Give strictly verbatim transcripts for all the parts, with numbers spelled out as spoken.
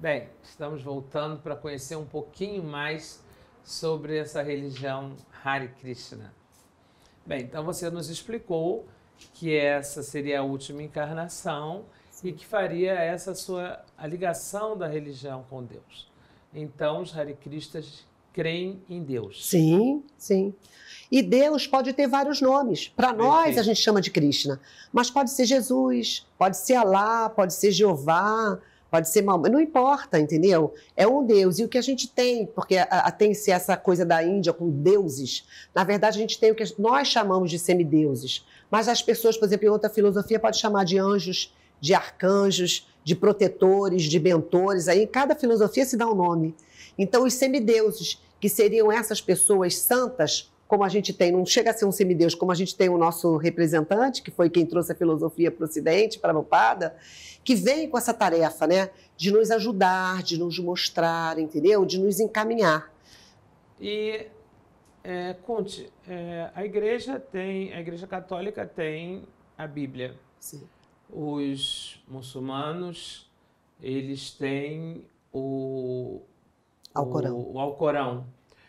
Bem, estamos voltando para conhecer um pouquinho mais sobre essa religião Hare Krishna. Bem, então você nos explicou que essa seria a última encarnação e que faria essa sua a ligação da religião com Deus. Então, os Hare Krishnas creem em Deus. Sim, sim. E Deus pode ter vários nomes. Para nós, a gente chama de Krishna. Mas pode ser Jesus, pode ser Alá, pode ser Jeová, pode ser Maomé. Não importa, entendeu? É um Deus. E o que a gente tem, porque tem-se essa coisa da Índia com deuses, na verdade, a gente tem o que nós chamamos de semideuses. Mas as pessoas, por exemplo, em outra filosofia, podem chamar de anjos, de arcanjos, de protetores, de mentores. Aí, em cada filosofia se dá um nome. Então, os semideuses, que seriam essas pessoas santas, como a gente tem, não chega a ser um semideus, como a gente tem o nosso representante, que foi quem trouxe a filosofia para o Ocidente, para a Prabhupada, que vem com essa tarefa, né, de nos ajudar, de nos mostrar, entendeu? De nos encaminhar. E, é, Conte, é, a igreja tem, a igreja católica tem a Bíblia. Sim. Os muçulmanos, eles têm o Alcorão. O, o Alcorão.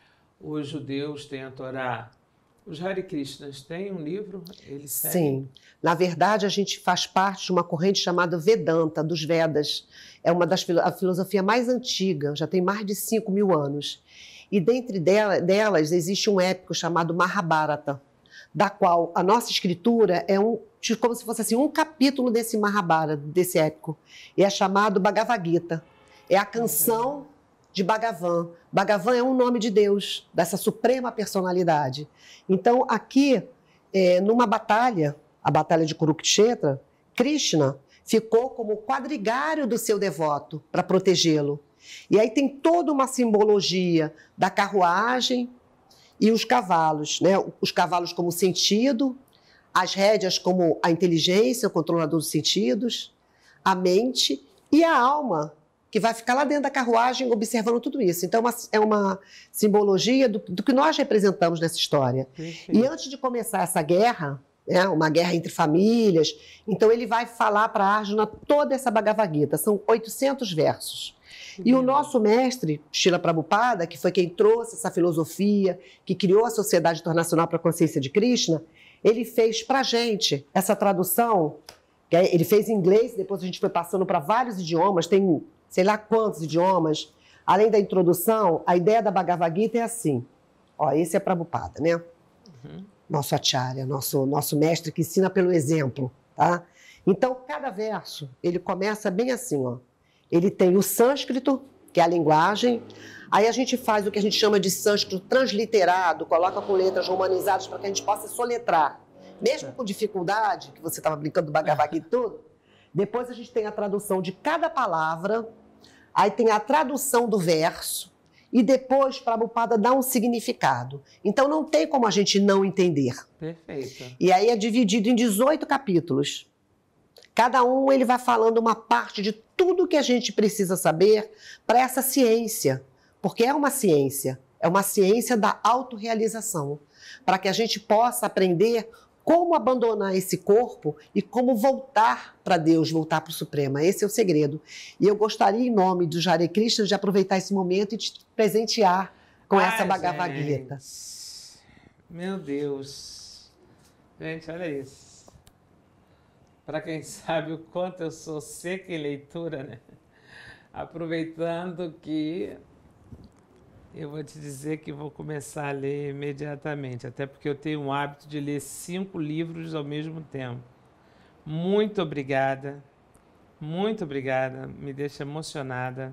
Os judeus têm a Torá. Os Hare Krishnas têm um livro? Eles seguem? Sim. Na verdade, a gente faz parte de uma corrente chamada Vedanta, dos Vedas. É uma das a filosofia mais antiga, já tem mais de cinco mil anos. E dentre dela, delas existe um épico chamado Mahabharata, da qual a nossa escritura é um, como se fosse assim, um capítulo desse Mahabharata, desse épico. E é chamado Bhagavad Gita. É a canção de Bhagavan. Bhagavan é um nome de Deus, dessa suprema personalidade. Então, aqui, é, numa batalha, a batalha de Kurukshetra, Krishna ficou como quadrigário do seu devoto para protegê-lo. E aí tem toda uma simbologia da carruagem e os cavalos, né? Os cavalos como sentido, as rédeas como a inteligência, o controlador dos sentidos, a mente e a alma, que vai ficar lá dentro da carruagem observando tudo isso. Então, uma, é uma simbologia do, do que nós representamos nessa história. Perfeito. E antes de começar essa guerra, né, uma guerra entre famílias, então ele vai falar para Arjuna toda essa Bhagavad Gita. São oitocentos versos. E o nosso mestre, Srila Prabhupada, que foi quem trouxe essa filosofia, que criou a Sociedade Internacional para a Consciência de Krishna, ele fez para a gente essa tradução, que ele fez em inglês, depois a gente foi passando para vários idiomas, tem sei lá quantos idiomas. Além da introdução, a ideia da Bhagavad Gita é assim. Ó, esse é Prabhupada, né? Uhum. Nosso acharya, nosso, nosso mestre que ensina pelo exemplo, tá? Então, cada verso, ele começa bem assim, ó. Ele tem o sânscrito, que é a linguagem. Aí a gente faz o que a gente chama de sânscrito transliterado, coloca com letras romanizadas para que a gente possa soletrar. Mesmo com dificuldade, que você estava brincando do Bhagavad Gita e tudo, depois a gente tem a tradução de cada palavra, aí tem a tradução do verso, e depois Prabhupada dá um significado. Então não tem como a gente não entender. Perfeito. E aí é dividido em dezoito capítulos. Cada um ele vai falando uma parte de tudo que a gente precisa saber para essa ciência, porque é uma ciência, é uma ciência da autorrealização, para que a gente possa aprender como abandonar esse corpo e como voltar para Deus, voltar para o Supremo. Esse é o segredo. E eu gostaria, em nome do Hare Krishna, de aproveitar esse momento e te presentear com Ai, essa Bhagavad gente. Gita. Meu Deus. Gente, olha isso. Para quem sabe o quanto eu sou seca em leitura, né? Aproveitando que eu vou te dizer que vou começar a ler imediatamente, até porque eu tenho o hábito de ler cinco livros ao mesmo tempo. Muito obrigada, muito obrigada, me deixa emocionada.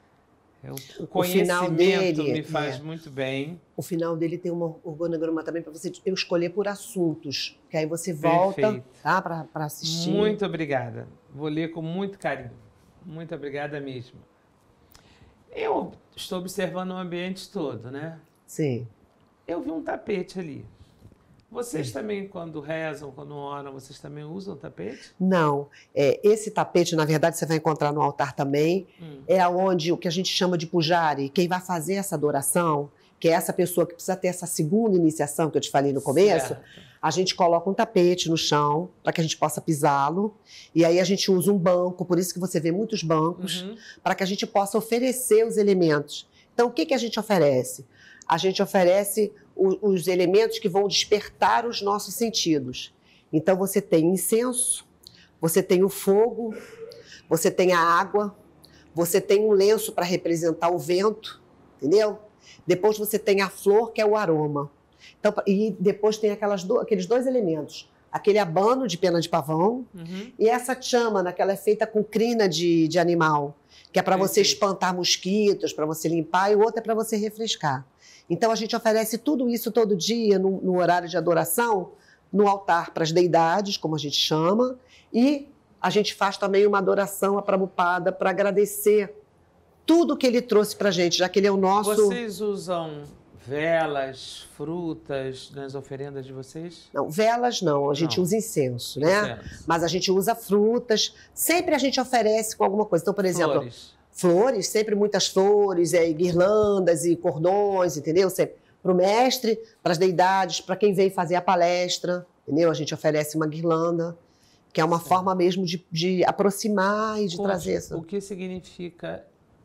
O conhecimento dele, me faz é, muito bem. O final dele tem um organograma também para você escolher por assuntos, que aí você volta, tá, para assistir. Muito obrigada, vou ler com muito carinho. Muito obrigada mesmo. Eu estou observando o ambiente todo, né? Sim. Eu vi um tapete ali. Vocês Sim. também, quando rezam, quando oram, vocês também usam tapete? Não. É, esse tapete, na verdade, você vai encontrar no altar também. Hum. É onde o que a gente chama de pujari, quem vai fazer essa adoração, que é essa pessoa que precisa ter essa segunda iniciação que eu te falei no começo, certo. A gente coloca um tapete no chão para que a gente possa pisá-lo. E aí a gente usa um banco, por isso que você vê muitos bancos, uhum. para que a gente possa oferecer os elementos. Então, o que, que a gente oferece? A gente oferece o, os elementos que vão despertar os nossos sentidos. Então, você tem incenso, você tem o fogo, você tem a água, você tem um lenço para representar o vento, entendeu? Depois você tem a flor, que é o aroma. Então, e depois tem aquelas do, aqueles dois elementos. Aquele abano de pena de pavão uhum. e essa châmana, que ela é feita com crina de, de animal, que é para você espantar mosquitos, para você limpar, e o outro é para você refrescar. Então, a gente oferece tudo isso todo dia, no, no horário de adoração, no altar para as deidades, como a gente chama, e a gente faz também uma adoração à Prabhupada para agradecer tudo que ele trouxe para a gente, já que ele é o nosso... Vocês usam velas, frutas nas oferendas de vocês? Não, velas não, a gente não. usa incenso, né? Incenso. Mas a gente usa frutas, sempre a gente oferece com alguma coisa. Então, por exemplo, flores, flores sempre muitas flores, é, guirlandas e cordões, entendeu? Para o mestre, para as deidades, para quem vem fazer a palestra, entendeu? A gente oferece uma guirlanda, que é uma Sim. forma mesmo de, de aproximar e de Conte, trazer isso. O que significa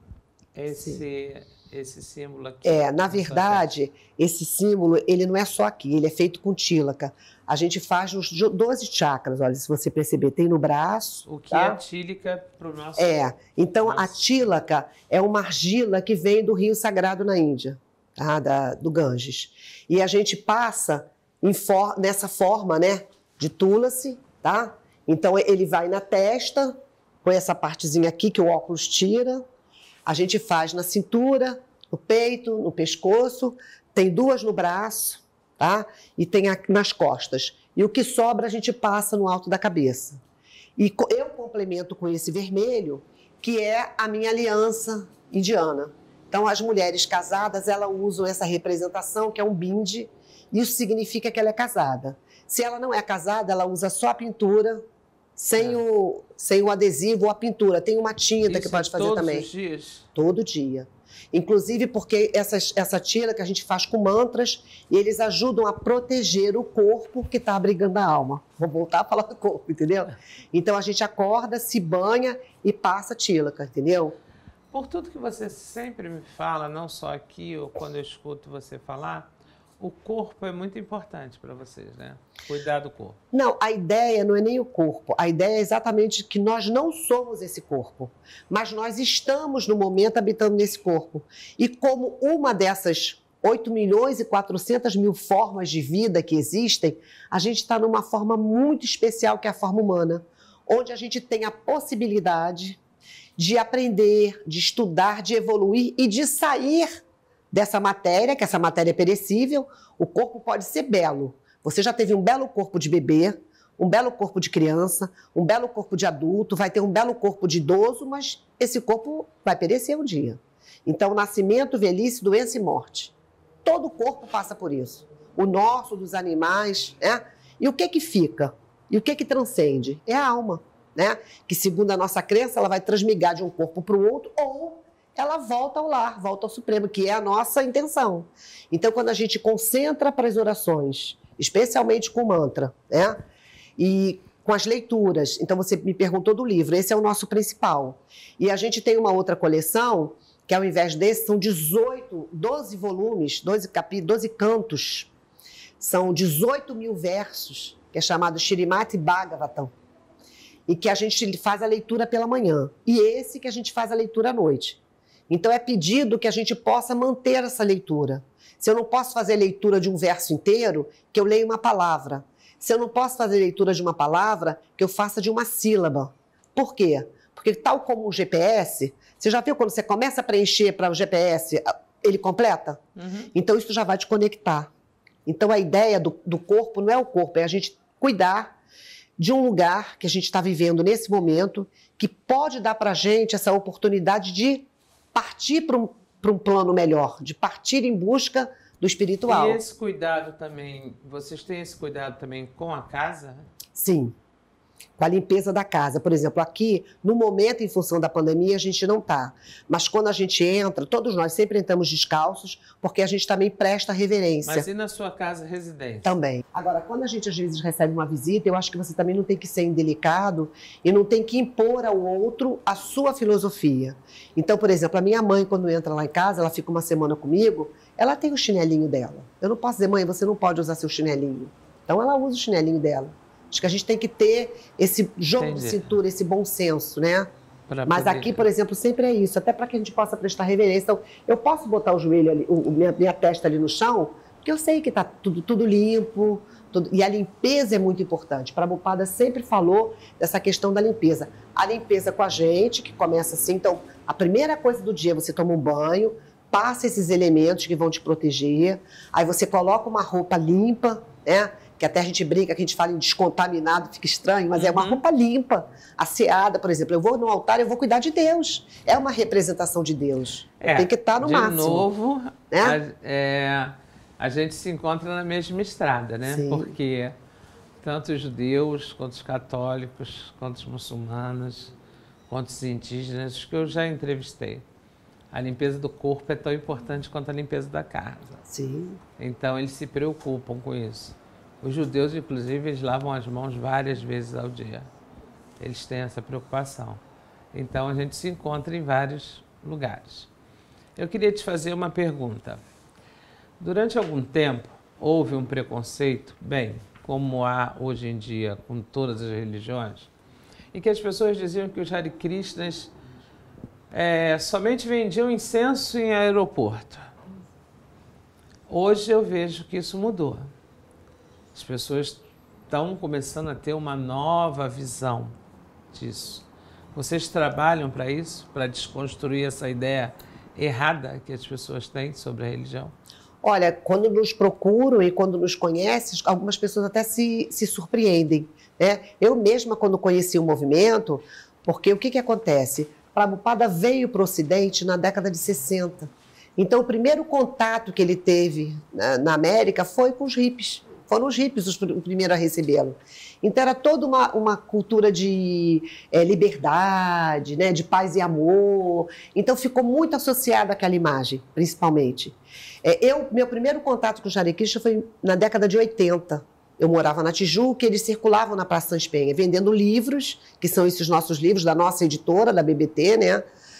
esse... esse símbolo aqui? É, na verdade, esse símbolo, ele não é só aqui, ele é feito com tílaca. A gente faz nos doze chakras, olha, se você perceber, tem no braço. O que tá? é a tílica para o nosso... É, então nosso... a tílaca é uma argila que vem do rio sagrado na Índia, tá? da, do Ganges. E a gente passa em for, nessa forma, né, de tulasi, tá? Então ele vai na testa, põe essa partezinha aqui que o óculos tira. A gente faz na cintura, no peito, no pescoço, tem duas no braço, tá? E tem nas costas. E o que sobra a gente passa no alto da cabeça. E eu complemento com esse vermelho, que é a minha aliança indiana. Então, as mulheres casadas, elas usam essa representação, que é um binde. Isso significa que ela é casada. Se ela não é casada, ela usa só a pintura, sem, é. o, sem o adesivo ou a pintura. Tem uma tinta Isso que pode fazer todos também. Todos os dias? Todo dia. Inclusive porque essas, essa tira que a gente faz com mantras, e eles ajudam a proteger o corpo que está abrigando a alma. Vou voltar a falar do corpo, entendeu? Então a gente acorda, se banha e passa tílaca, entendeu? Por tudo que você sempre me fala, não só aqui ou quando eu escuto você falar, o corpo é muito importante para vocês, né? Cuidar do corpo. Não, a ideia não é nem o corpo. A ideia é exatamente que nós não somos esse corpo, mas nós estamos, no momento, habitando nesse corpo. E como uma dessas oito milhões e quatrocentas mil formas de vida que existem, a gente está numa forma muito especial, que é a forma humana, onde a gente tem a possibilidade de aprender, de estudar, de evoluir e de sair dessa matéria, que essa matéria é perecível. O corpo pode ser belo. Você já teve um belo corpo de bebê, um belo corpo de criança, um belo corpo de adulto, vai ter um belo corpo de idoso, mas esse corpo vai perecer um dia. Então, nascimento, velhice, doença e morte. Todo corpo passa por isso. O nosso, dos animais, né? E o que que fica? E o que que transcende? É a alma, né? Que, segundo a nossa crença, ela vai transmigrar de um corpo para o outro, ou ela volta ao lar, volta ao Supremo, que é a nossa intenção. Então, quando a gente concentra para as orações, especialmente com mantra, né? E com as leituras, então você me perguntou do livro, esse é o nosso principal. E a gente tem uma outra coleção, que ao invés desse, são dezoito, doze volumes, doze capítulos, doze cantos, são dezoito mil versos, que é chamado Shrimad Bhagavatam, e que a gente faz a leitura pela manhã, e esse que a gente faz a leitura à noite. Então, é pedido que a gente possa manter essa leitura. Se eu não posso fazer leitura de um verso inteiro, que eu leia uma palavra. Se eu não posso fazer leitura de uma palavra, que eu faça de uma sílaba. Por quê? Porque, tal como o G P S, você já viu quando você começa a preencher para o G P S, ele completa? Uhum. Então, isso já vai te conectar. Então, a ideia do, do corpo não é o corpo, é a gente cuidar de um lugar que a gente está vivendo nesse momento, que pode dar para a gente essa oportunidade de partir para um, para um plano melhor, de partir em busca do espiritual. E esse cuidado também, vocês têm esse cuidado também com a casa? Sim. com a limpeza da casa. Por exemplo, aqui, no momento, em função da pandemia, a gente não está. Mas quando a gente entra, todos nós sempre entramos descalços, porque a gente também presta reverência. Mas e na sua casa residência? Também. Agora, quando a gente às vezes recebe uma visita, eu acho que você também não tem que ser indelicado e não tem que impor ao outro a sua filosofia. Então, por exemplo, a minha mãe, quando entra lá em casa, ela fica uma semana comigo, ela tem o chinelinho dela. Eu não posso dizer, mãe, você não pode usar seu chinelinho. Então, ela usa o chinelinho dela. Acho que a gente tem que ter esse jogo Entendi. de cintura, esse bom senso, né? Pra Mas poder... aqui, por exemplo, sempre é isso, até para que a gente possa prestar reverência. Então, eu posso botar o joelho ali, o, minha, minha testa ali no chão, porque eu sei que está tudo, tudo limpo, tudo... e a limpeza é muito importante. Prabhupada sempre falou dessa questão da limpeza. A limpeza com a gente, que começa assim, então, a primeira coisa do dia, você toma um banho, passa esses elementos que vão te proteger, aí você coloca uma roupa limpa, né? Que até a gente brinca, que a gente fala em descontaminado, fica estranho, mas uhum. é uma roupa limpa, asseada, por exemplo. Eu vou no altar, eu vou cuidar de Deus. É uma representação de Deus. É, tem que estar no de máximo. De novo, né? a, é, a gente se encontra na mesma estrada, né? Sim. Porque tanto os judeus, quanto os católicos, quanto os muçulmanos, quanto os indígenas, os que eu já entrevistei, a limpeza do corpo é tão importante quanto a limpeza da casa. Sim. Então, eles se preocupam com isso. Os judeus, inclusive, eles lavam as mãos várias vezes ao dia. Eles têm essa preocupação. Então, a gente se encontra em vários lugares. Eu queria te fazer uma pergunta. Durante algum tempo, houve um preconceito, bem, como há hoje em dia com todas as religiões, em que as pessoas diziam que os Hare Krishnas é, somente vendiam incenso em aeroporto. Hoje eu vejo que isso mudou. As pessoas estão começando a ter uma nova visão disso. Vocês trabalham para isso, para desconstruir essa ideia errada que as pessoas têm sobre a religião? Olha, quando nos procuram e quando nos conhecem, algumas pessoas até se, se surpreendem, né? Eu mesma, quando conheci o movimento, porque o que, que acontece? Prabhupada veio para o Ocidente na década de sessenta. Então, o primeiro contato que ele teve na, na América foi com os hippies. Foram os hippies os primeiros a recebê-lo. Então, era toda uma, uma cultura de é, liberdade, né, de paz e amor. Então, ficou muito associada àquela imagem, principalmente. É, eu, meu primeiro contato com o Hare Krishna foi na década de oitenta. Eu morava na Tijuca e eles circulavam na Praça Sans Penha, vendendo livros, que são esses nossos livros, da nossa editora, da B B T, né,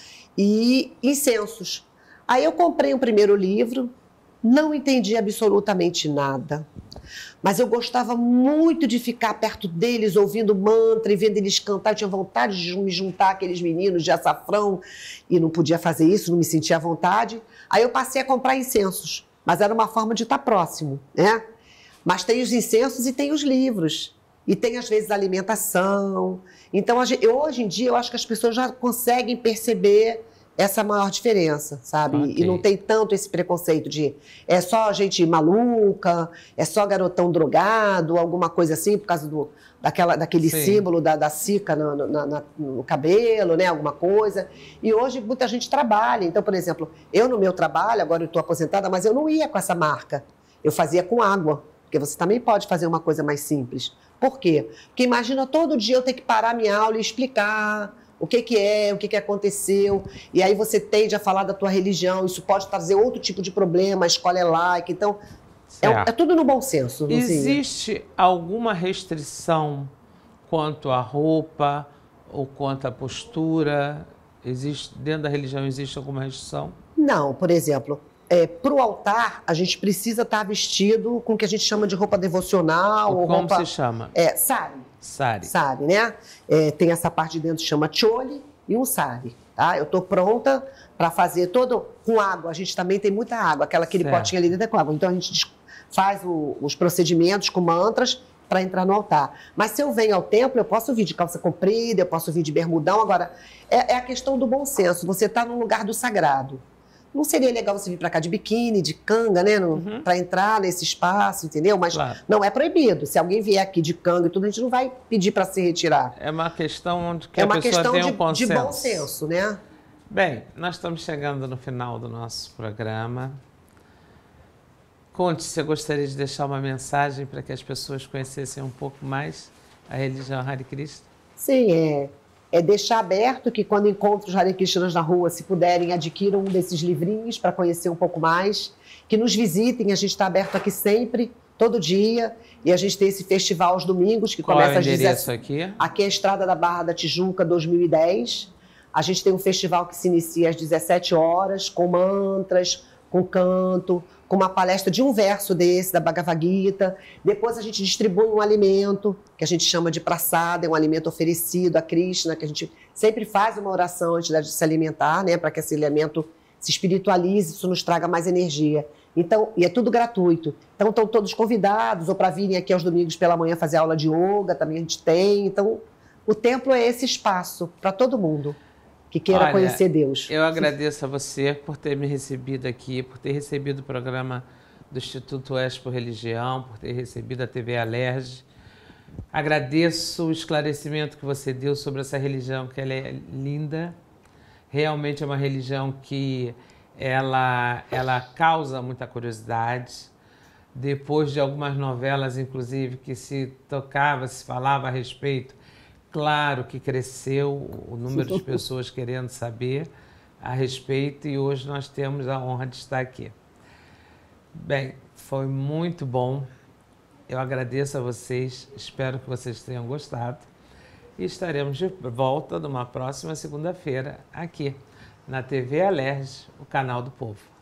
e incensos. Aí eu comprei o primeiro livro, não entendi absolutamente nada. Mas eu gostava muito de ficar perto deles, ouvindo mantra e vendo eles cantar. Eu tinha vontade de me juntar àqueles meninos de açafrão e não podia fazer isso, não me sentia à vontade. Aí eu passei a comprar incensos, mas era uma forma de estar próximo, né? Mas tem os incensos e tem os livros. E tem, às vezes, alimentação. Então, hoje em dia, eu acho que as pessoas já conseguem perceber essa maior diferença, sabe? Okay. E não tem tanto esse preconceito de é só gente maluca, é só garotão drogado, alguma coisa assim, por causa do, daquela, daquele Sim. símbolo da, da cica no, na, na, no cabelo, né? Alguma coisa. E hoje muita gente trabalha. Então, por exemplo, eu no meu trabalho, agora eu estou aposentada, mas eu não ia com essa marca. Eu fazia com água, porque você também pode fazer uma coisa mais simples. Por quê? Porque imagina todo dia eu ter que parar minha aula e explicar o que, que é, o que, que aconteceu, e aí você tende a falar da tua religião, isso pode trazer outro tipo de problema, a escola é laica, então é, é tudo no bom senso. Existe alguma restrição quanto à roupa ou quanto à postura? Existe, dentro da religião existe alguma restrição? Não, por exemplo, é, para o altar a gente precisa estar vestido com o que a gente chama de roupa devocional. Ou ou como roupa, se chama? É, sari. Sari. Sari, né? É, tem essa parte de dentro que chama chole e um sari, tá? Eu estou pronta para fazer todo com água. A gente também tem muita água, aquela, aquele certo. Potinho ali dentro é com água. Então a gente faz o, os procedimentos com mantras para entrar no altar. Mas se eu venho ao templo, eu posso vir de calça comprida, eu posso vir de bermudão. Agora, é, é a questão do bom senso. Você está num lugar do sagrado. Não seria legal você vir para cá de biquíni, de canga, né? Uhum. Para entrar nesse espaço, entendeu? Mas claro. Não é proibido. Se alguém vier aqui de canga e tudo, a gente não vai pedir para se retirar. É uma questão onde que é a pessoa tem um consenso. É uma questão de bom senso, né? Bem, nós estamos chegando no final do nosso programa. Conte se eu gostaria de deixar uma mensagem para que as pessoas conhecessem um pouco mais a religião Hare Krishna? Sim, é, é deixar aberto que quando encontram os Hare Krishnas na rua, se puderem, adquiram um desses livrinhos para conhecer um pouco mais, que nos visitem, a gente está aberto aqui sempre, todo dia, e a gente tem esse festival aos domingos, que Qual começa é o às endereço dezessete. aqui? Aqui é a Estrada da Barra da Tijuca, dois mil e dez. A gente tem um festival que se inicia às dezessete horas, com mantras, com canto, com uma palestra de um verso desse, da Bhagavad Gita. Depois a gente distribui um alimento, que a gente chama de prasada, é um alimento oferecido a Krishna, que a gente sempre faz uma oração antes de se alimentar, né, para que esse alimento se espiritualize, isso nos traga mais energia. Então, e é tudo gratuito. Então, estão todos convidados, ou para virem aqui aos domingos pela manhã fazer aula de yoga, também a gente tem. Então, o templo é esse espaço para todo mundo que queira Olha, conhecer Deus. Eu agradeço a você por ter me recebido aqui, por ter recebido o programa do Instituto Expo Religião, por ter recebido a T V Alerj. Agradeço o esclarecimento que você deu sobre essa religião, que ela é linda. Realmente é uma religião que ela, ela causa muita curiosidade. Depois de algumas novelas, inclusive, que se tocava, se falava a respeito, claro que cresceu o número de pessoas querendo saber a respeito e hoje nós temos a honra de estar aqui. Bem, foi muito bom. Eu agradeço a vocês, espero que vocês tenham gostado e estaremos de volta numa próxima segunda-feira aqui na T V Alerj, o canal do povo.